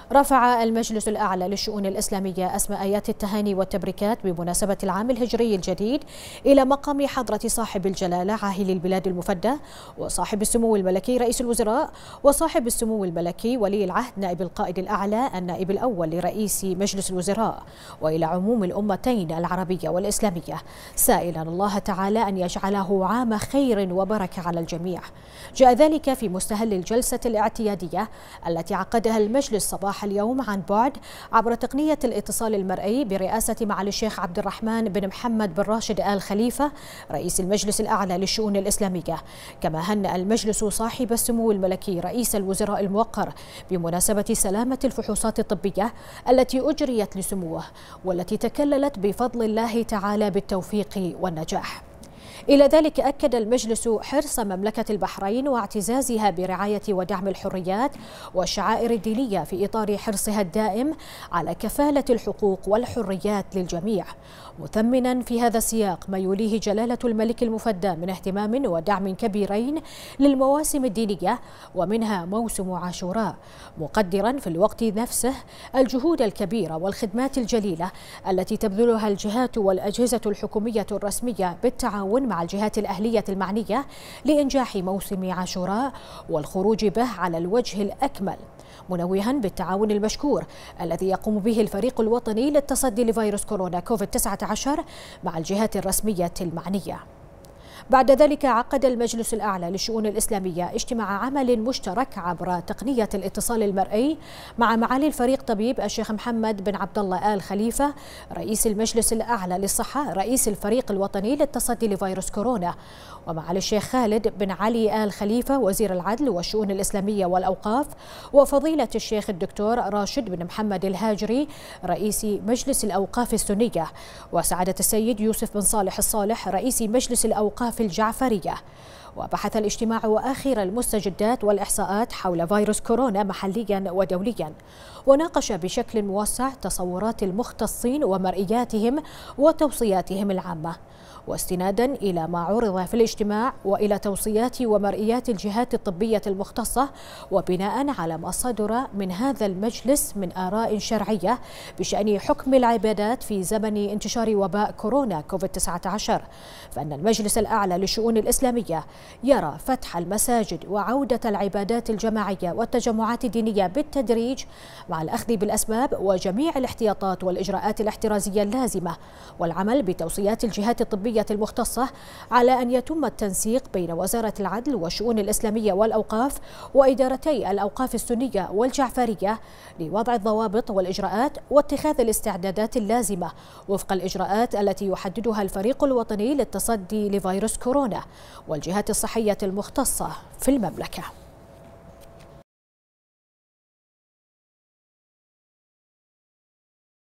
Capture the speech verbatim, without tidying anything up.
رفع المجلس الأعلى للشؤون الإسلامية أسمى آيات التهاني والتبريكات بمناسبة العام الهجري الجديد إلى مقام حضرة صاحب الجلالة عاهل البلاد المفدى وصاحب السمو الملكي رئيس الوزراء وصاحب السمو الملكي ولي العهد نائب القائد الأعلى النائب الأول لرئيس مجلس الوزراء، وإلى عموم الأمتين العربية والإسلامية، سائلا الله تعالى أن يجعله عام خير وبركة على الجميع. جاء ذلك في مستهل الجلسة الاعتيادية التي عقدها المجلس صباح اليوم عن بعد عبر تقنية الاتصال المرئي برئاسة معالي الشيخ عبد الرحمن بن محمد بن راشد آل خليفة رئيس المجلس الأعلى للشؤون الإسلامية. كما هنأ المجلس صاحب السمو الملكي رئيس الوزراء الموقر بمناسبة سلامة الفحوصات الطبية التي أجريت لسموه والتي تكللت بفضل الله تعالى بالتوفيق والنجاح. إلى ذلك أكد المجلس حرص مملكة البحرين واعتزازها برعاية ودعم الحريات والشعائر الدينية في إطار حرصها الدائم على كفالة الحقوق والحريات للجميع، مثمنا في هذا السياق ما يوليه جلالة الملك المفدى من اهتمام ودعم كبيرين للمواسم الدينية ومنها موسم عاشوراء، مقدرا في الوقت نفسه الجهود الكبيرة والخدمات الجليلة التي تبذلها الجهات والأجهزة الحكومية الرسمية بالتعاون مع الجهات الأهلية المعنية لإنجاح موسم عاشوراء والخروج به على الوجه الأكمل، منوها بالتعاون المشكور الذي يقوم به الفريق الوطني للتصدي لفيروس كورونا كوفيد تسعة عشر مع الجهات الرسمية المعنية. بعد ذلك عقد المجلس الأعلى للشؤون الإسلامية اجتماع عمل مشترك عبر تقنية الاتصال المرئي مع معالي الفريق طبيب الشيخ محمد بن عبد الله آل خليفة رئيس المجلس الأعلى للصحة رئيس الفريق الوطني للتصدي لفيروس كورونا، ومعالي الشيخ خالد بن علي آل خليفة وزير العدل والشؤون الإسلامية والأوقاف، وفضيلة الشيخ الدكتور راشد بن محمد الهاجري رئيس مجلس الأوقاف السنية، وسعادة السيد يوسف بن صالح الصالح رئيس مجلس الأوقاف الجعفرية. وبحث الاجتماع آخر المستجدات والإحصاءات حول فيروس كورونا محليا ودوليا، وناقش بشكل موسع تصورات المختصين ومرئياتهم وتوصياتهم العامة، واستنادا إلى ما عرض في الاجتماع وإلى توصيات ومرئيات الجهات الطبية المختصة، وبناء على ما صدر من هذا المجلس من آراء شرعية بشأن حكم العبادات في زمن انتشار وباء كورونا كوفيد تسعة عشر، فإن المجلس الأعلى للشؤون الإسلامية يرى فتح المساجد وعودة العبادات الجماعية والتجمعات الدينية بالتدريج مع الأخذ بالأسباب وجميع الاحتياطات والإجراءات الاحترازية اللازمة، والعمل بتوصيات الجهات الطبية المختصة على أن يتم التنسيق بين وزارة العدل والشؤون الإسلامية والأوقاف وإدارتي الأوقاف السنية والجعفرية لوضع الضوابط والإجراءات واتخاذ الاستعدادات اللازمة وفق الإجراءات التي يحددها الفريق الوطني للتصدي لفيروس كورونا والجهات الصحية المختصة في المملكة.